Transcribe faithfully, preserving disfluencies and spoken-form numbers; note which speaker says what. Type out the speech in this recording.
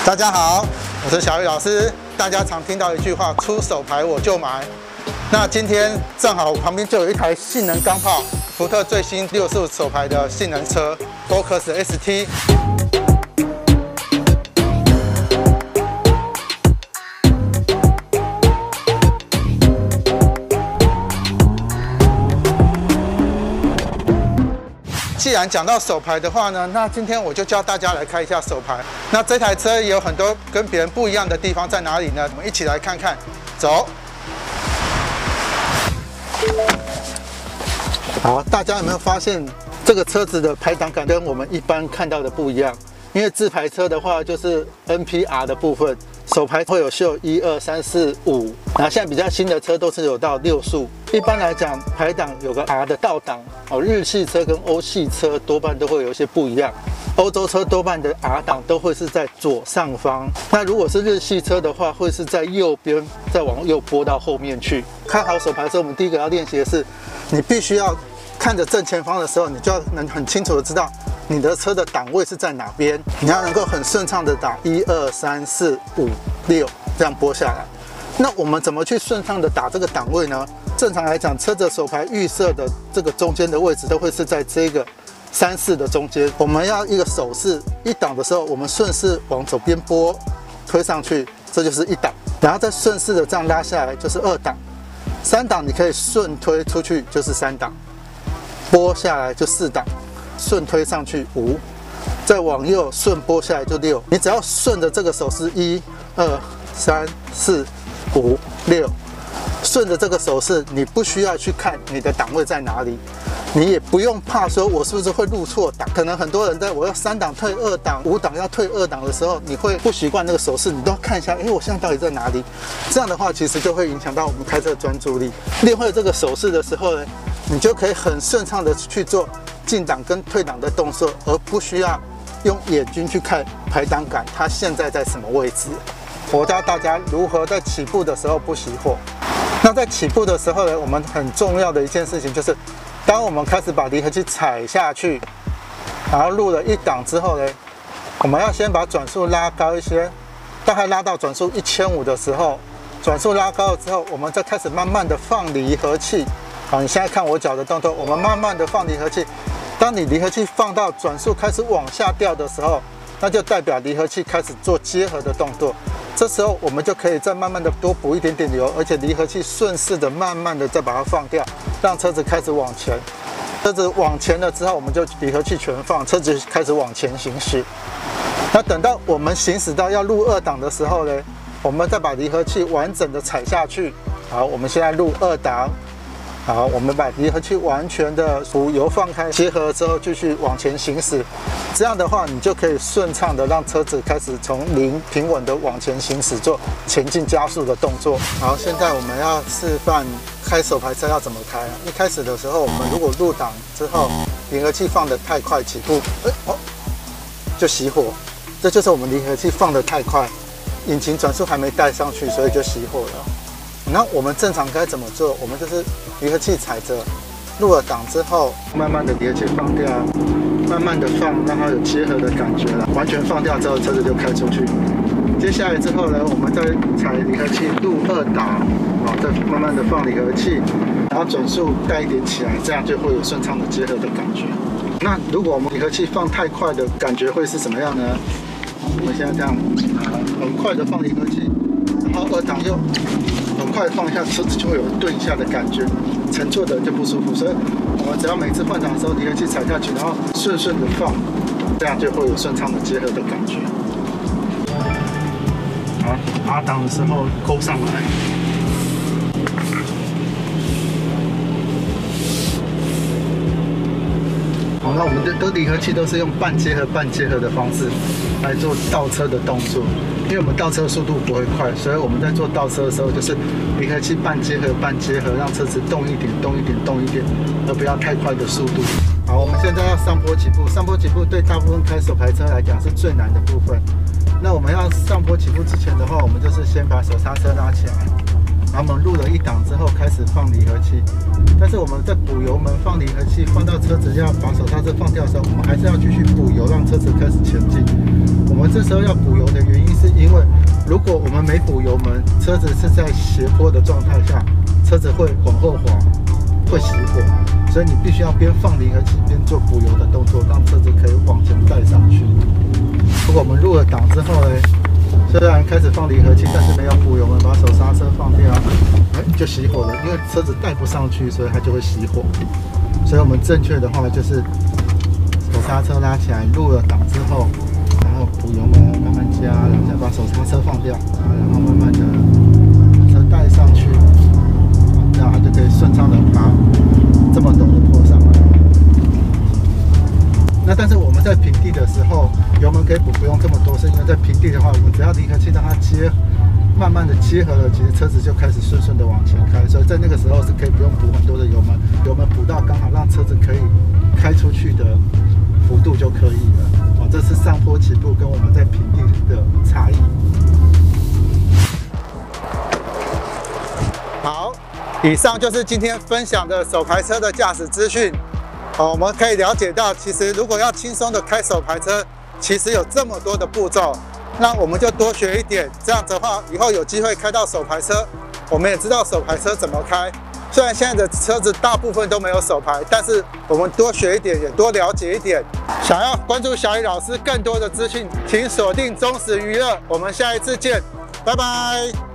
Speaker 1: 大家好，我是小雨老师。大家常听到一句话：出手牌我就买。那今天正好我旁边就有一台性能钢炮，福特最新六速手排的性能车 Focus S T。既然讲到手排的话呢，那今天我就教大家来开一下手排。那这台车也有很多跟别人不一样的地方在哪里呢？我们一起来看看。走。好，大家有没有发现这个车子的排档杆跟我们一般看到的不一样？因为自排车的话就是 N P R 的部分，手排会有秀一二三四五，然后现在比较新的车都是有到六速。一般来讲，排档有个 R 的倒档哦，日系车跟欧系车多半都会有一些不一样。欧洲车多半的 R 档都会是在左上方，那如果是日系车的话，会是在右边，再往右拨到后面去。开好手排的时候，我们第一个要练习的是，你必须要看着正前方的时候，你就要能很清楚的知道你的车的档位是在哪边，你要能够很顺畅的打一二三四五六这样拨下来。那我们怎么去顺畅的打这个档位呢？正常来讲，车子手排预设的这个中间的位置都会是在这个三四的中间。我们要一个手势，一档的时候，我们顺势往左边拨，推上去，这就是一档，然后再顺势的这样拉下来就是二档，三档你可以顺推出去就是三档，拨下来就四档，顺推上去五，再往右顺拨下来就六。你只要顺着这个手势一二三四五六。顺着这个手势，你不需要去看你的档位在哪里，你也不用怕说我是不是会入错档。可能很多人在我要三档退二档，五档要退二档的时候，你会不习惯那个手势，你都要看一下，哎，我现在到底在哪里？这样的话，其实就会影响到我们开车的专注力。练会这个手势的时候呢，你就可以很顺畅的去做进档跟退档的动作，而不需要用眼睛去看排档杆它现在在什么位置。我教大家如何在起步的时候不熄火。那在起步的时候呢，我们很重要的一件事情就是，当我们开始把离合器踩下去，然后入了一档之后呢，我们要先把转速拉高一些，大概拉到转速一千五的时候，转速拉高了之后，我们再开始慢慢的放离合器。好，你现在看我脚的动作，我们慢慢的放离合器。当你离合器放到转速开始往下掉的时候，那就代表离合器开始做结合的动作。这时候我们就可以再慢慢的多补一点点油，而且离合器顺势的慢慢的再把它放掉，让车子开始往前。车子往前了之后，我们就离合器全放，车子开始往前行驶。那等到我们行驶到要入二档的时候呢，我们再把离合器完整的踩下去。好，我们现在入二档。好，我们把离合器完全的补油放开，结合之后继续往前行驶。这样的话，你就可以顺畅的让车子开始从零平稳的往前行驶，做前进加速的动作。好，现在我们要示范开手排车要怎么开啊？一开始的时候，我们如果入档之后，离合器放得太快起步，哎哦，就熄火。这就是我们离合器放得太快，引擎转速还没带上去，所以就熄火了。那我们正常该怎么做？我们就是离合器踩着，入了档之后，慢慢的离合器放掉，慢慢的放，让它有结合的感觉了。完全放掉之后，车子就开出去。接下来之后呢，我们再踩离合器入二档，好，再慢慢的放离合器，然后转速带一点起来，这样就会有顺畅的结合的感觉。那如果我们离合器放太快的感觉会是什么样呢？我们现在这样啊，很快的放离合器，然后二档又很快放一下，车子就会有顿一下的感觉，乘坐的人就不舒服。所以我们只要每次换挡的时候，离合器踩下去，然后顺顺的放，这样就会有顺畅的结合的感觉。好，R档的时候勾上来。好，那我们的都离合器都是用半结合半结合的方式来做倒车的动作。因为我们倒车速度不会快，所以我们在做倒车的时候，就是离合器半结合半结合，让车子动一点动一点动一点，而不要太快的速度。好，我们现在要上坡起步，上坡起步对大部分开手排车来讲是最难的部分。那我们要上坡起步之前的话，我们就是先把手刹车拉起来， 然后我们入了一档之后开始放离合器，但是我们在补油门、放离合器、放到车子要把手刹车放掉的时候，我们还是要继续补油，让车子开始前进。我们这时候要补油的原因是因为，如果我们没补油门，车子是在斜坡的状态下，车子会往后滑，会熄火，所以你必须要边放离合器边做补油的动作，让车子可以往前带上去。如果我们入了档之后呢，虽然开始放离合器，但是没有补油门，把手刹车放掉，哎，就熄火了。因为车子带不上去，所以它就会熄火。所以我们正确的话就是手刹车拉起来，入了档之后，然后补油门慢慢加，然后再把手刹车放掉，然后慢慢的把车带上去，这样它就可以顺畅的爬这么陡的坡上来。那但是我们在平地的时候，油门可以补不用这么多，是因为在平地的话，我们只要离合器让它接，慢慢的结合了，其实车子就开始顺顺的往前开，所以在那个时候是可以不用补很多的油门，油门补到刚好让车子可以开出去的幅度就可以了。哦，这是上坡起步跟我们在平地的差异。好，以上就是今天分享的手排车的驾驶资讯。哦，我们可以了解到，其实如果要轻松的开手排车，其实有这么多的步骤，那我们就多学一点，这样子的话，以后有机会开到手排车，我们也知道手排车怎么开。虽然现在的车子大部分都没有手排，但是我们多学一点，也多了解一点。想要关注小雨老师更多的资讯，请锁定中时娱乐，我们下一次见，拜拜。